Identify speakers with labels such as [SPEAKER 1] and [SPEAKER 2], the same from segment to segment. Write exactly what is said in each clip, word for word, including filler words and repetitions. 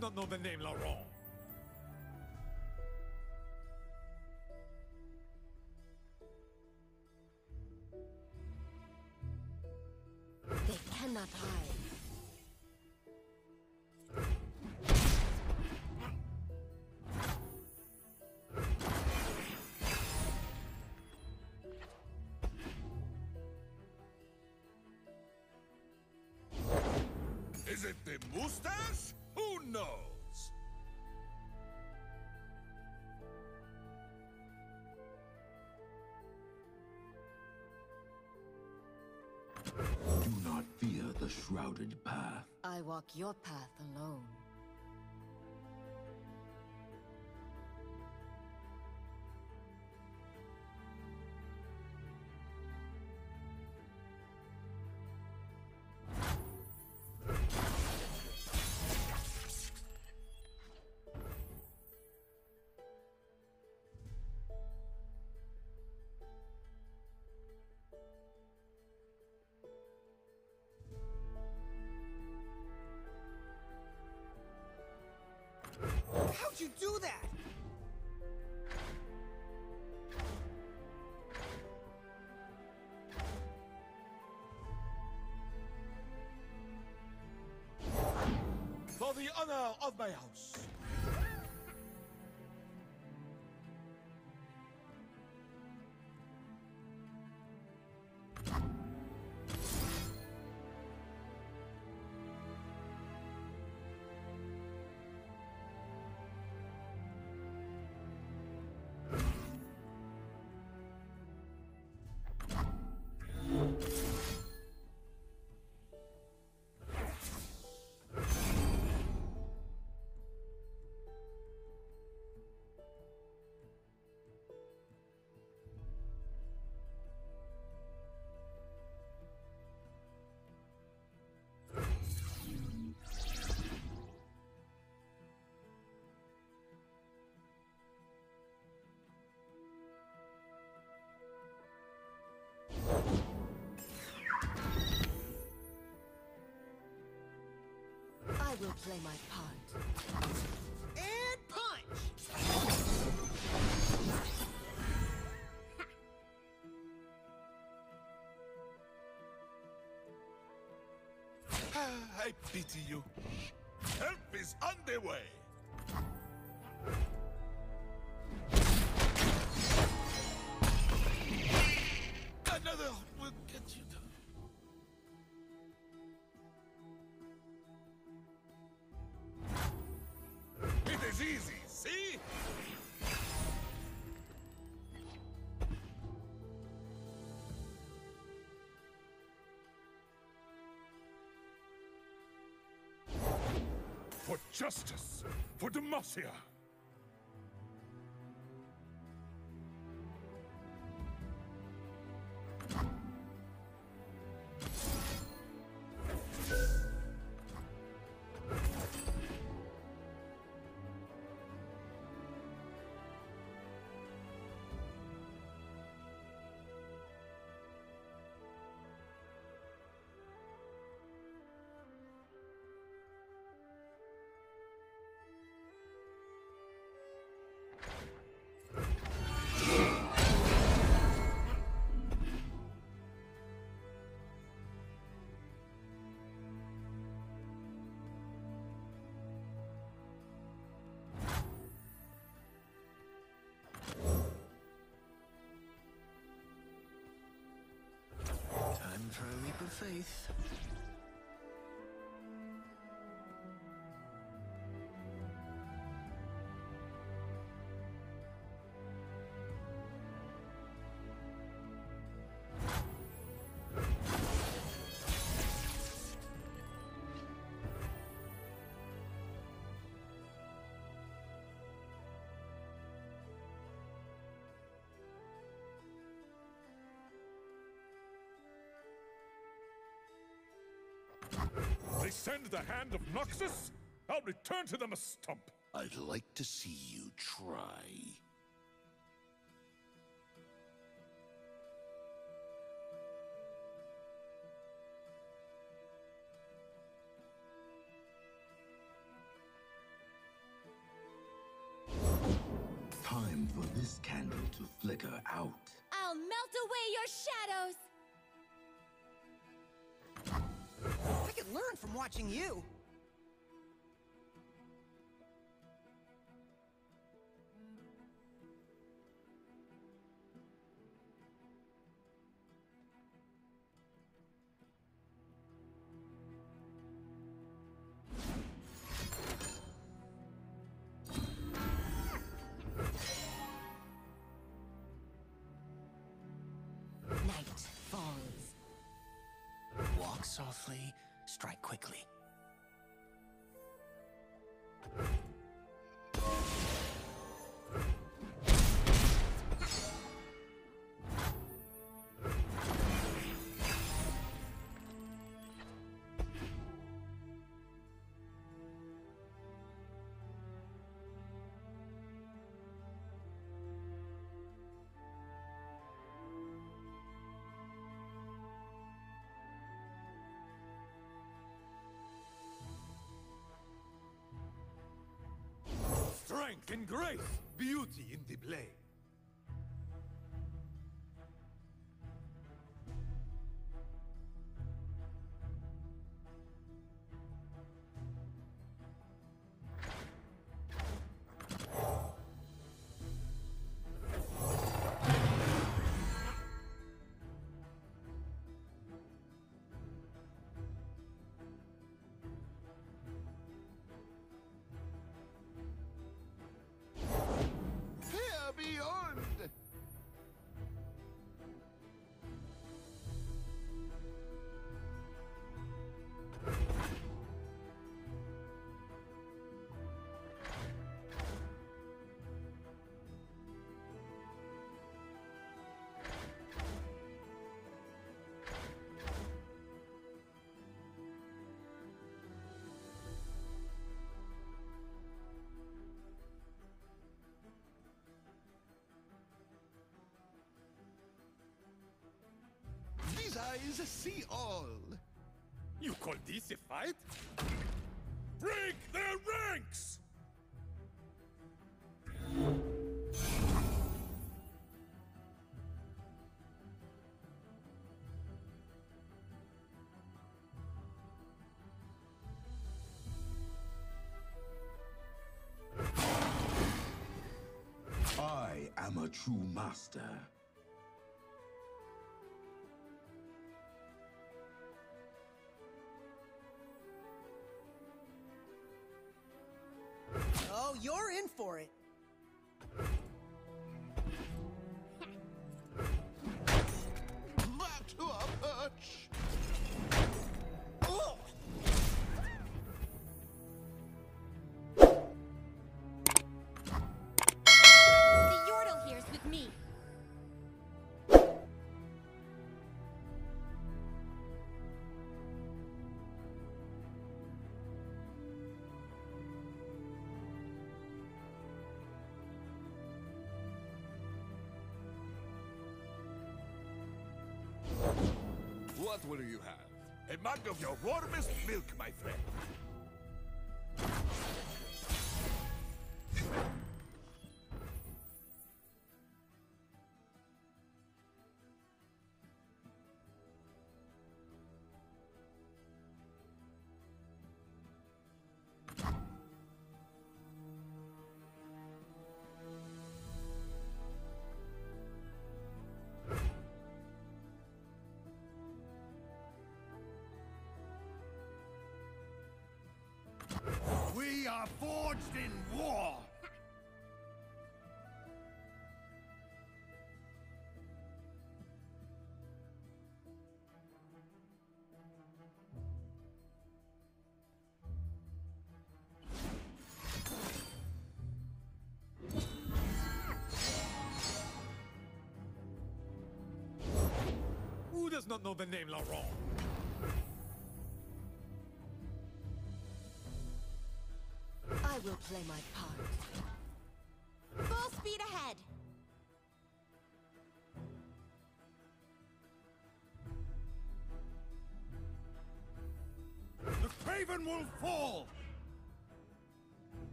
[SPEAKER 1] not know the name Laurent.
[SPEAKER 2] They cannot hide.
[SPEAKER 3] Is it the mustache? Who knows?
[SPEAKER 4] Do not fear the shrouded path.
[SPEAKER 2] I walk your path alone.
[SPEAKER 5] How'd you do that?
[SPEAKER 3] For the honor of my house.
[SPEAKER 2] I will play my part.
[SPEAKER 5] And punch!
[SPEAKER 3] I pity you. Help is on the way. Another will get you down. It is easy, see? For justice, for Demacia.
[SPEAKER 5] Time for a leap of faith.
[SPEAKER 3] They send the hand of Noxus? I'll return to them a stump.
[SPEAKER 4] I'd like to see you try. for this candle to flicker out.
[SPEAKER 2] I'll melt away your shadows!
[SPEAKER 5] I could learn from watching you.
[SPEAKER 2] Night falls.
[SPEAKER 5] Walk softly, strike quickly.
[SPEAKER 3] Strength and grace, beauty in the blade.
[SPEAKER 1] These eyes see all.
[SPEAKER 3] You call this a fight? Break their ranks!
[SPEAKER 4] I am a true master.
[SPEAKER 5] Oh, you're in for it.
[SPEAKER 1] Back to our perch.
[SPEAKER 5] Oh!
[SPEAKER 2] The Yordle here's with me.
[SPEAKER 3] What will you have? A mug of your warmest milk, my friend.
[SPEAKER 1] We are forged in war.
[SPEAKER 3] Who does not know the name Laurent?
[SPEAKER 2] I will play my part. Full speed ahead!
[SPEAKER 3] The Craven will fall!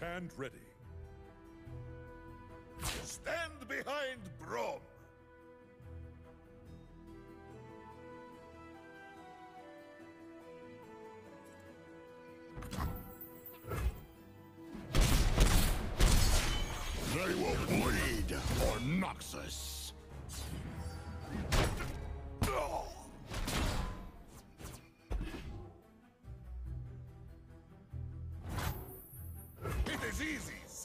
[SPEAKER 3] Stand ready.
[SPEAKER 1] Stand behind Brom. They will bleed for Noxus. It is easy, see?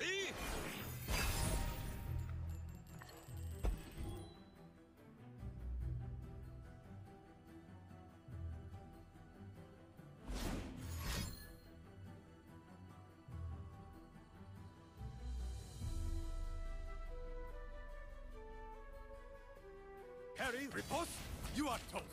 [SPEAKER 3] Harry, riposte, you are toast.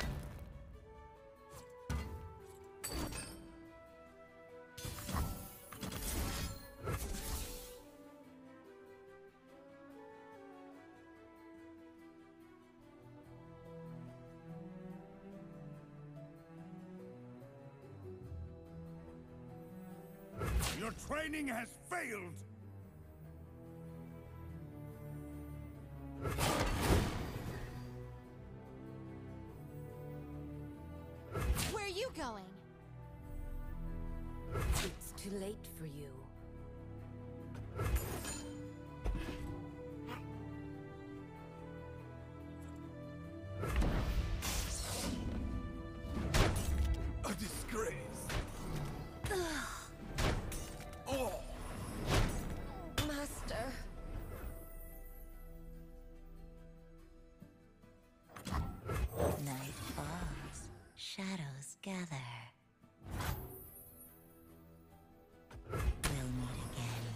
[SPEAKER 1] Your training has failed!
[SPEAKER 2] Where are you going? It's too late for you.
[SPEAKER 1] A disgrace! Oh!
[SPEAKER 2] Master.
[SPEAKER 6] Night falls, shadows gather. We'll meet again.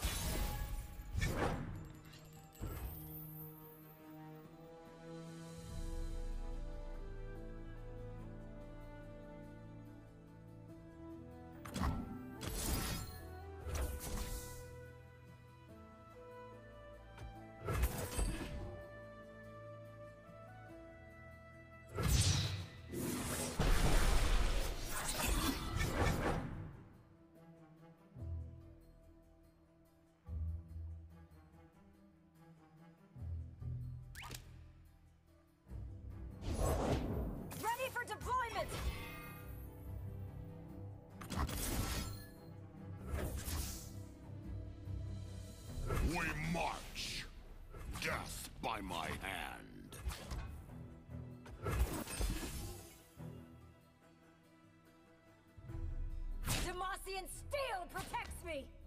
[SPEAKER 2] Ready for deployment!
[SPEAKER 1] We march! Death by my hand!
[SPEAKER 2] Demacian steel protects me!